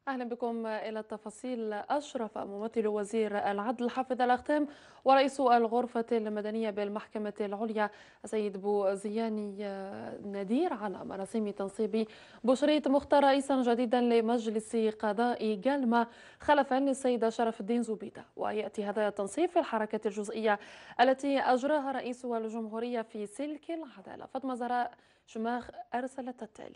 أهلا بكم إلى التفاصيل. أشرف ممثل وزير العدل حافظ الأختام ورئيس الغرفة المدنية بالمحكمة العليا السيد بوزياني نادير على مراسم تنصيب بشريط مختار رئيسا جديدا لمجلس قضاء جالما خلفا للسيد شرف الدين زبيدة. ويأتي هذا التنصيب في الحركة الجزئية التي أجراها رئيس الجمهورية في سلك العدالة. فاطمة زهراء شماخ أرسلت التالي.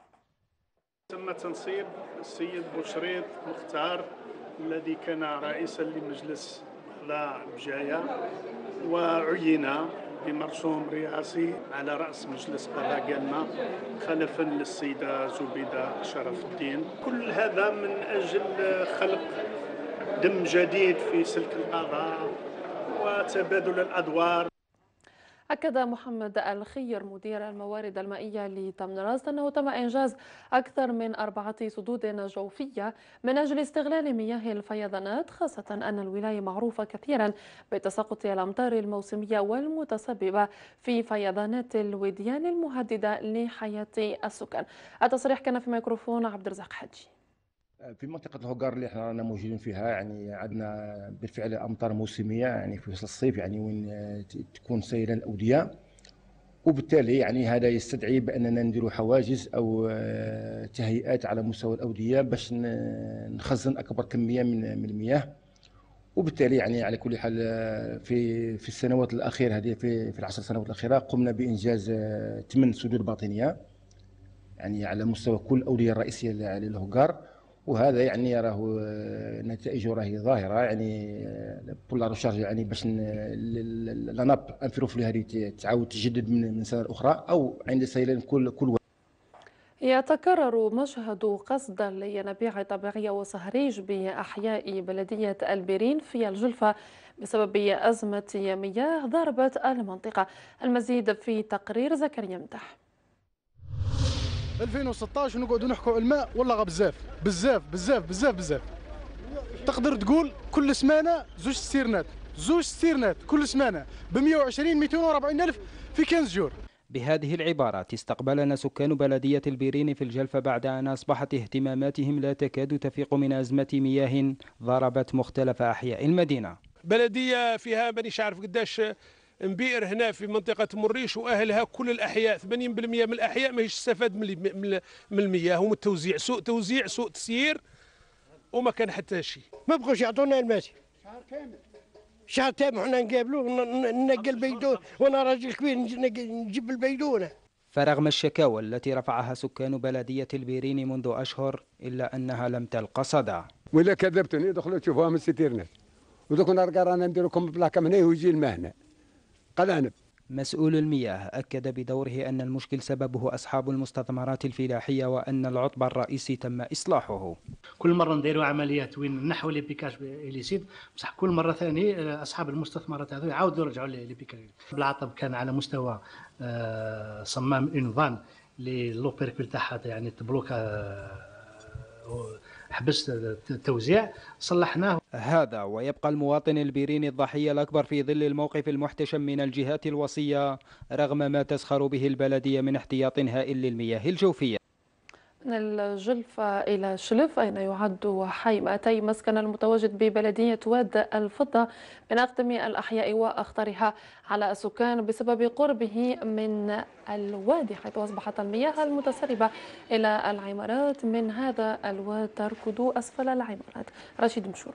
تم تنصيب السيد بوشريط مختار الذي كان رئيسا لمجلس قضاء بجاية وعين بمرسوم رئاسي على رأس مجلس قضاء جالما خلفا للسيدة زبيدة شرف الدين. كل هذا من أجل خلق دم جديد في سلك القضاء وتبادل الأدوار. أكد محمد الخير مدير الموارد المائية لتمنراست أنه تم إنجاز أكثر من 4 سدود جوفية من أجل استغلال مياه الفيضانات، خاصة أن الولاية معروفة كثيرا بتساقط الأمطار الموسمية والمتسببة في فيضانات الوديان المهددة لحياة السكان. التصريح كان في ميكروفون عبد الرزاق حجي. في منطقة الهوغار اللي احنا رانا موجودين فيها، يعني عندنا بالفعل أمطار موسمية يعني في فصل الصيف، يعني وين تكون سيلان الأودية، وبالتالي يعني هذا يستدعي بأننا نديروا حواجز أو تهيئات على مستوى الأودية باش نخزن أكبر كمية من المياه. وبالتالي يعني على كل حال في السنوات الأخيرة هذه في ال10 سنوات الأخيرة قمنا بإنجاز 8 سدود باطنية يعني على مستوى كل الأودية الرئيسية للهوغار، وهذا يعني راه نتائجه راهي ظاهره، يعني بولا ريشارج يعني باش لاناب انفيروفلو هذه تعاود تجدد من سنه اخرى او عند سيلان كل. يتكرر مشهد قصد لينابيع طبيعية وصهريج بأحياء بلدية البيرين في الجلفة بسبب أزمة مياه ضربت المنطقة. المزيد في تقرير زكريا مدح. 2016 ونقعدوا نحكوا الماء والله بزاف بزاف بزاف بزاف بزاف. تقدر تقول كل سمانه زوج ستيرنات كل سمانه ب 120 240 الف في 15 جور. بهذه العبارات استقبلنا سكان بلدية البيرين في الجلفة بعد أن أصبحت اهتماماتهم لا تكاد تفيق من أزمة مياه ضربت مختلف أحياء المدينة. بلدية فيها مانيش عارف قداش مبئر هنا في منطقة مريش، وأهلها كل الأحياء 80% من الأحياء ماهيش تستفاد من المياه ومن التوزيع، سوء توزيع سوء تسيير وما كان حتى شيء. ما بقوش يعطونا الماء شهر كامل حنا نقابلوه ننقل البيدون، وانا راجل كبير نجيب البيدونه. فرغم الشكاوى التي رفعها سكان بلدية البيرين منذ أشهر إلا أنها لم تلقى صدى. ولا كذبتني دخلوا تشوفوها من الستيرنات ودوك نرجع رانا ندير لكم بلاكه من هنا ويجي الماء هنا قلعنب. مسؤول المياه أكد بدوره أن المشكل سببه أصحاب المستثمرات الفلاحية وأن العطب الرئيسي تم إصلاحه. كل مرة نديروا عمليات وين نحو لي بيكاج إليسيد، بصح كل مرة ثانية أصحاب المستثمرات هذو يعاودوا يرجعوا لي بيكاج. العطب كان على مستوى صمام انفان لوبيركول تاعها يعني تبلوكا حبس التوزيع صلحناه. هذا ويبقى المواطن البيريني الضحية الأكبر في ظل الموقف المحتشم من الجهات الوصية رغم ما تسخر به البلدية من احتياط هائل للمياه الجوفية. من الجلفة إلى شلف أين يعد حي مأتي مسكن المتواجد ببلدية واد الفضة من أقدم الأحياء وأخطرها على السكان بسبب قربه من الوادي، حيث أصبحت المياه المتسربة إلى العمارات من هذا الواد تركض أسفل العمارات. رشيد مشور.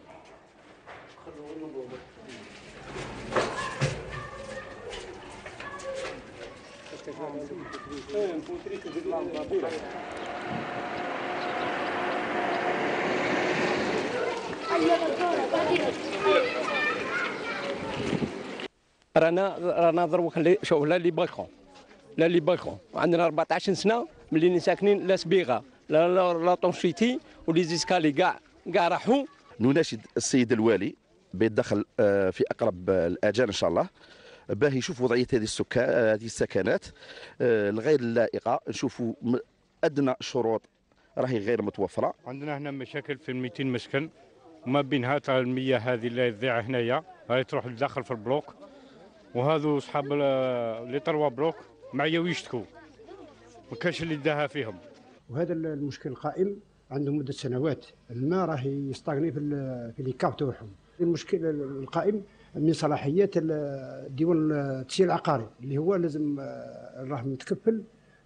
رانا دروك شوف لا لي بالكون عندنا 14 سنه ملي ساكنين لا سبيغه لا طونشيتي ولي زيسكالي كاع راحوا. نناشد السيد الوالي بالدخل في اقرب الاجال ان شاء الله باه يشوف وضعيه هذه السكنات الغير اللائقه، نشوفوا ادنى شروط راهي غير متوفره. عندنا هنا مشاكل في 200 مسكن وما بينها ترى المياه هذه اللي تضيع هنايا هاي تروح لداخل في البلوك، وهذو اصحاب لي تروا بلوك معايا ويشتكوا ما كانش اللي داها فيهم. وهذا المشكل قائم عندهم مده سنوات الماء راه يستغني في لي كاب تاعهم. المشكل القائم من صلاحيات ديوان التسيير العقاري اللي هو لازم راه متكفل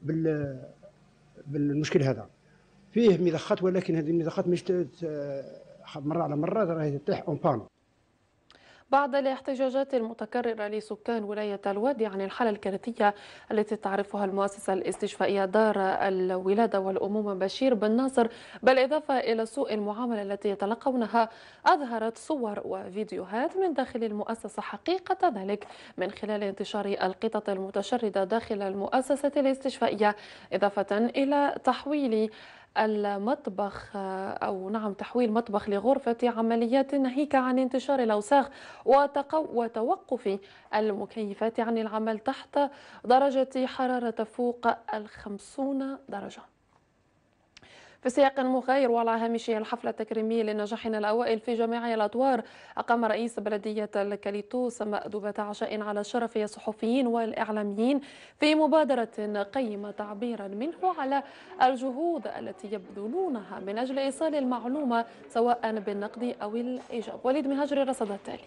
بالمشكل هذا. فيه مضخات ولكن هذه المضخات مش مره على مره راهي تطيح اون بان. بعد الاحتجاجات المتكررة لسكان ولاية الوادي عن الحالة الكارثية التي تعرفها المؤسسة الاستشفائية دار الولادة والأمومة بشير بن ناصر، بالإضافة إلى سوء المعاملة التي يتلقونها، أظهرت صور وفيديوهات من داخل المؤسسة حقيقة ذلك من خلال انتشار القطط المتشردة داخل المؤسسة الاستشفائية، إضافة إلى تحويل المطبخ تحويل مطبخ لغرفة عمليات ناهيك عن انتشار الأوساخ وتوقف المكيفات عن العمل تحت درجة حرارة فوق 50 درجة. في سياق مغاير وعلى هامش الحفل التكريمي للناجحين الأوائل في جميع الأدوار، أقام رئيس بلدية الكاليتوس مأدبة عشاء على شرف الصحفيين والإعلاميين في مبادرة قيم تعبيرا منه على الجهود التي يبذلونها من أجل إيصال المعلومة سواء بالنقد أو الإيجاب. وليد مهاجري رصد التالي.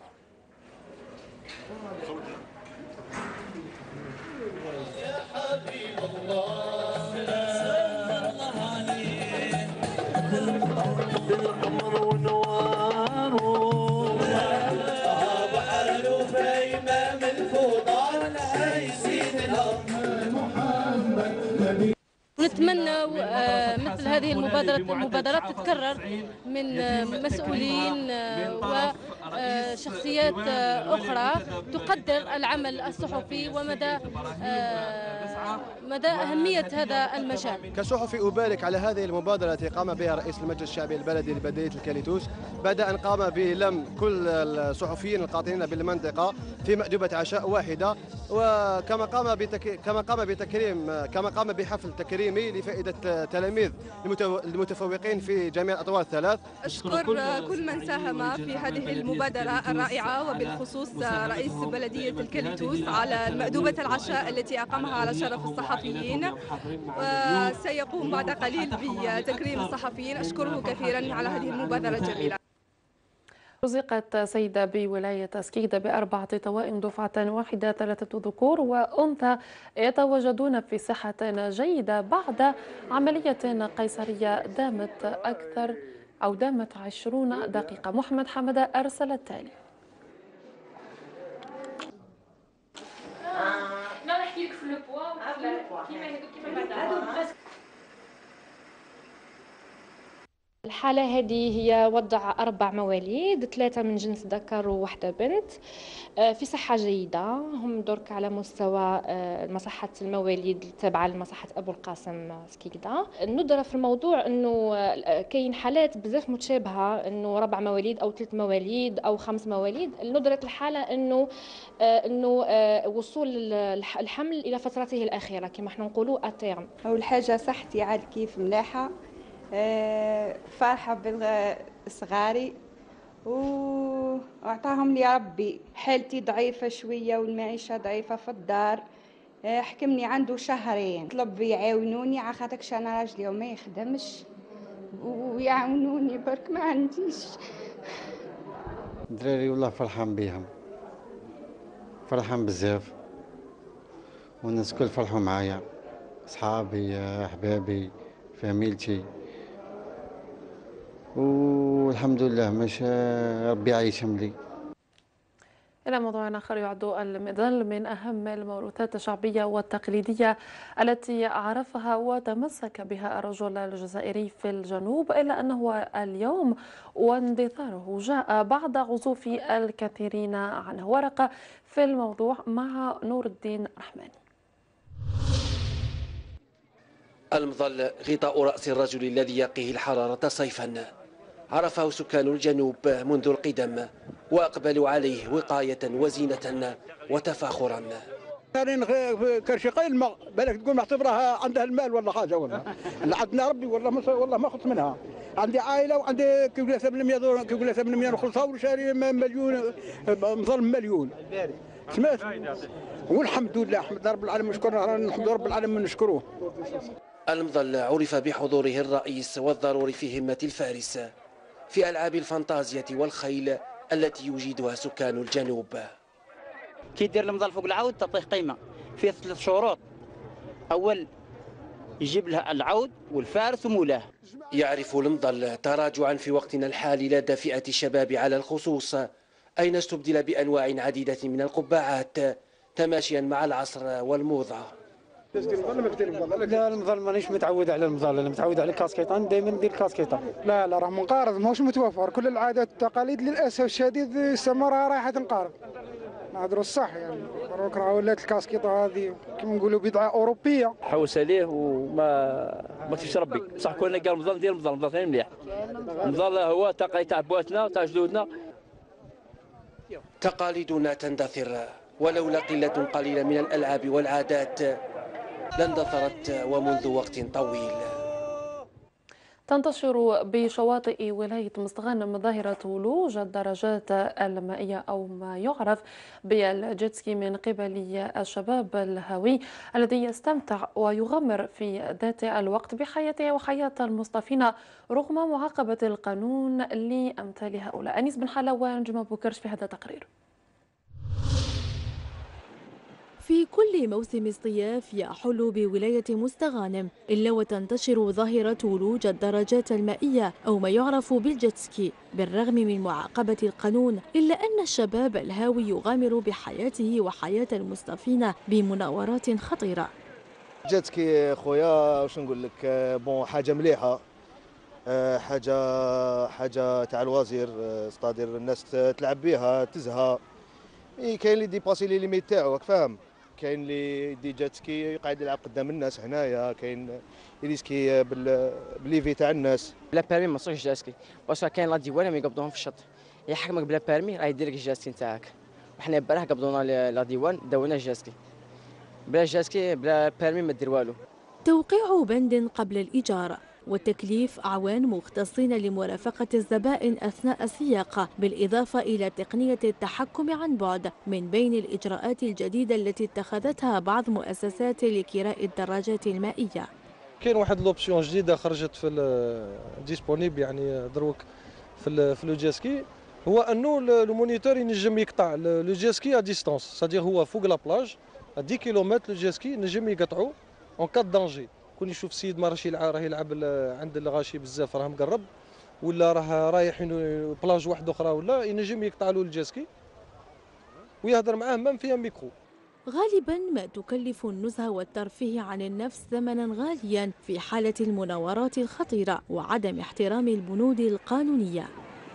نتمنى مثل هذه المبادرات تتكرر من مسؤولين وشخصيات أخرى تقدر العمل الصحفي ومدى أهمية هذا المجال. كصحفي أبارك على هذه المبادرة التي قام بها رئيس المجلس الشعبي البلدي لبلدية الكاليتوس بعد أن قام بلم كل الصحفيين القاطنين بالمنطقة في مأدبة عشاء واحدة، وكما قام بحفل تكريمي لفائدة تلاميذ المتفوقين في جميع الأطوار الثلاث. أشكر كل من ساهم في هذه المبادرة الرائعة وبالخصوص رئيس بلدية الكاليتوس على مأدبة العشاء التي أقامها على شرف الصحفيين، وسيقوم بعد قليل بتكريم الصحفيين. أشكره كثيرا على هذه المبادرة الجميلة. رزقت سيدة بولاية سكيدة ب4 توائم دفعة واحدة، 3 ذكور وأنثى يتواجدون في صحة جيدة بعد عملية قيصرية دامت 20 دقيقة. محمد حمدة أرسل التالي. الحالة هذه هي وضع 4 مواليد، 3 من جنس ذكر وواحدة بنت في صحة جيدة. هم درك على مستوى مصحة المواليد التابعة لمصحة أبو القاسم سكيكدا. الندرة في الموضوع أنه كاين حالات بزاف متشابهة، أنه 4 مواليد أو 3 مواليد أو 5 مواليد. ندرة الحالة أنه وصول الحمل إلى فترته الأخيرة كما احنا نقولوا أتيرم. أول حاجة صحتي عاد كيف ملاحة، فرحة بالصغاري وأعطاهم لي ربي. حالتي ضعيفة شوية والمعيشة ضعيفة في الدار، حكمني عنده 2 شهر. طلب يعاونوني على خاطرش أنا راجلي وما يخدمش، ويعاونوني برك ما عنديش. دراري والله فرحان بيهم، فرحان بزاف، والناس كل فرحوا معايا، أصحابي أحبابي فاميلتي، والحمد لله مش ربي يعيشهم لي. إلى موضوع آخر، يعد المظل من أهم الموروثات الشعبية والتقليدية التي عرفها وتمسك بها الرجل الجزائري في الجنوب، إلا أنه اليوم واندثاره جاء بعد عزوف الكثيرين عنه. ورقة في الموضوع مع نور الدين رحماني. المظل غطاء رأس الرجل الذي يقيه الحرارة صيفا، عرفه سكان الجنوب منذ القدم وأقبلوا عليه وقاية وزينة وتفاخرا. كرشقي الماء بالك تقول معتبرها عندها المال ولا حاجة، والله عندنا ربي والله ما خلص منها. عندي عائلة وعندي كيقول 800 دولار، كيقول 800 نخلصها وشاري مليون مظل مليون. سمعت؟ والحمد لله، احمد رب العالمين، نشكر رب العالمين نشكروه. المظل عرف بحضوره الرئيس والضروري في همة الفارس في ألعاب الفانتازيا والخيل التي يجيدها سكان الجنوب. كي يدير المظل فوق العود تعطيه قيمة فيه 3 شروط. أول يجيب له العود والفارس ومولاه. يعرف المظل تراجعا في وقتنا الحالي لدى فئة الشباب على الخصوص، أين استبدل بأنواع عديدة من القبعات تماشيا مع العصر والموضة. لا المظل مانيش متعود على المظل، انا متعود على الكاسكيطه، دائما ندير الكاسكيطه. لا راه منقرض ماهوش متوفر، كل العادات والتقاليد للاسف الشديد استمرها رايحه تنقرض. نهضروا الصح يعني، دروك راه ولات الكاسكيطه هذه كيما نقولوا بدعه اوروبيه. حوس عليه وما تفش ربي، بصح كنا قال المظل ندير المظل ثاني مليح. المظل هو تقاليد تاع بواتنا وتاع جدودنا. تقاليدنا تندثر ولولا قلة قليلة من الألعاب والعادات لاندثرت ومنذ وقت طويل. تنتشر بشواطئ ولاية مستغانم ظاهرة ولوج الدراجات المائية أو ما يعرف بالجيتسكي من قبل الشباب الهاوي الذي يستمتع ويغامر في ذات الوقت بحياته وحياة المصطفين رغم معاقبة القانون لأمثال هؤلاء. أنيس بن حلاوة ونجم بوكرش في هذا التقرير. في كل موسم الصيف يحل بولاية مستغانم إلا وتنتشر ظاهرة ولوج الدراجات المائية أو ما يعرف بالجيتسكي. بالرغم من معاقبة القانون إلا أن الشباب الهاوي يغامر بحياته وحياة المصطفين بمناورات خطيرة. جيتسكي خويا واش نقول لك، بون حاجة مليحة، حاجة تاع الوزير، ستادير الناس تلعب بها تزهى. كاين اللي ديباسي لي ليميت تاعو راك فاهم، كاين اللي يدي جاتسكي قاعد يلعب قدام الناس هنايا، كاين يريسكي بالليفي تاع الناس. بلا بيرمي ما تصيرش جاتسكي، باسكو كاين لا ديوان ما يقبضوهم في الشط، يحكمك بلا بيرمي راه يدير لك الجاتسكي نتاعك. وحنا براه قبضونا لا ديوان داونا الجاتسكي، بلا جاتسكي بلا بيرمي ما دير والو. توقيع بند قبل الإيجار وتكليف أعوان مختصين لمرافقة الزبائن أثناء السياقة، بالإضافة إلى تقنية التحكم عن بعد من بين الإجراءات الجديدة التي اتخذتها بعض مؤسسات لكراء الدراجات المائية. كاين واحد لوبسيون جديدة خرجت في ديسپونيبل يعني دروك في لو جيسكي، هو أنه المونيتور ينجم يقطع لو جيسكي ا ديستانس، سادير هو فوق لا بلاج 10 كيلومتر لو جيسكي ينجم يقطعو اون كات دانجي. كون يشوف السيد ما راهش يلعب عند الغاشي بزاف راه مقرب ولا راه رايح بلاج واحده اخرى ولا ينجم يقطع له الجيسكي ويهضر معاه مام فيها ميكرو. غالبا ما تكلف النزهة والترفيه عن النفس ثمنا غاليا في حالة المناورات الخطيرة وعدم احترام البنود القانونية.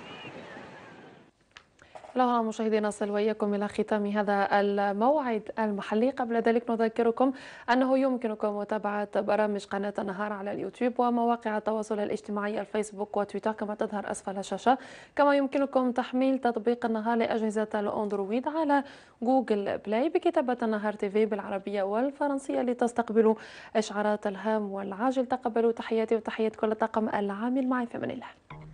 لهنا مشاهدينا نصل وإياكم إلى ختام هذا الموعد المحلي. قبل ذلك نذكركم أنه يمكنكم متابعة برامج قناة النهار على اليوتيوب ومواقع التواصل الاجتماعي الفيسبوك وتويتر كما تظهر أسفل الشاشة. كما يمكنكم تحميل تطبيق النهار لأجهزة الأندرويد على جوجل بلاي بكتابة النهار تيفي بالعربية والفرنسية لتستقبلوا إشعارات الهام والعاجل. تقبلوا تحياتي وتحيات كل طاقم العامل. معي في أمان الله.